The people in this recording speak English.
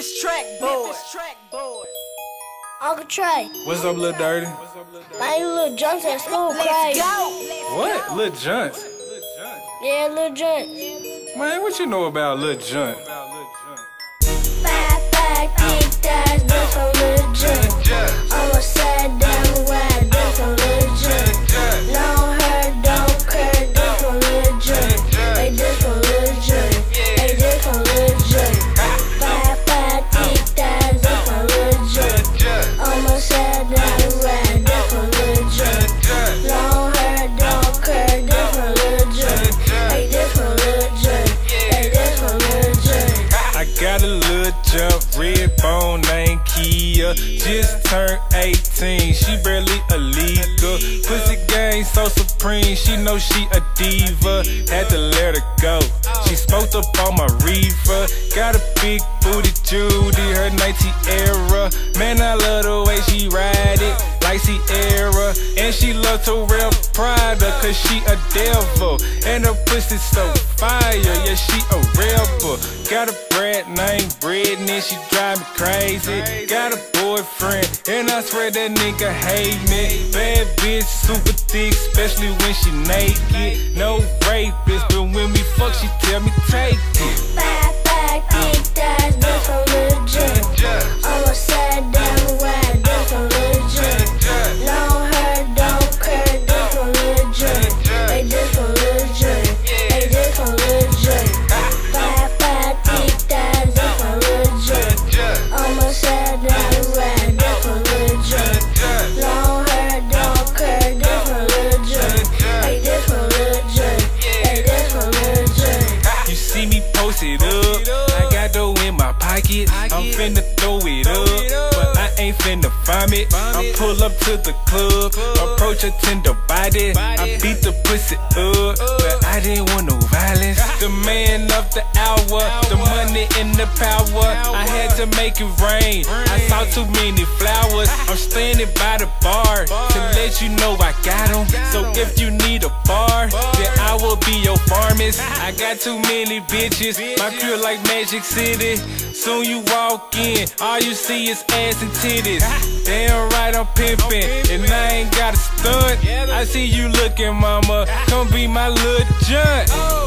this track board. Uncle Trey. What's up, Lil Dirty? Man, you little junks at school, crazy. What? Lil Junts? Yeah, little junks. Man, what you know about Lil Junt? 5, big thighs, that's from Lil Junt. I'm a side down wide, that's from Lil Junt. Long hair, don't care, that's from Lil Junt. Hey, this from Lil Junt. Hey, this from Lil Junt. 5, big thighs, that's from Lil Junt. I'm a side down wide, that's from Lil Junt. Long hair, don't care, that's from Lil Junt. Hey, this from Lil Junt. Hey, this from Lil Junt. I got a Lil Jump, red bone named Kia. Just turned 18, she barely illegal. Pussy game so supreme, she know she a diva. Had to let her go, she smoked up on my reefer. Got a big booty Judy, her 19 era. Man, I love the way she ride it like Sierra. And she love to wear Prada, cause she a devil. And her pussy so fire, yeah, she a rebel. Got a brat named Brittany, she drive me crazy. Got a boyfriend, and I swear that nigga hate me. Bad bitch, super thick, especially when she naked. No rapist, but when we fuck, she tell me take it. 5, big thighs, that's from Lil Junt. I'm a side down wide, that's from Lil Junt. Long hair, don't care, that's from Lil Junt. Hey, this from Lil Junt. Hey, this from Lil Junt. 5, big thighs, that's from Lil Junt. I'm a side down wide, that's from Lil Junt. Long hair, don't care, that's from Lil Junt. Hey, this from Lil Junt. Hey, this from Lil Junt. You see me post it up, I got dough in my pocket. I'm finna throw it up, but I ain't finna vomit. I pull up to the club, approach a tender body. I beat the pussy up, but I didn't want no violence. The man of the hour, the money and the power. I had to make it rain, I saw too many flowers. I'm standing by the bar to let you know I got 'em. So if you need a bar, then I will be your pharmacist. I got too many bitches, my crew like Magic City. Soon you walk in, all you see is ass and titties. Damn right I'm pimpin', and I ain't got a stunt. I see you looking, mama, come be my Lil Junt.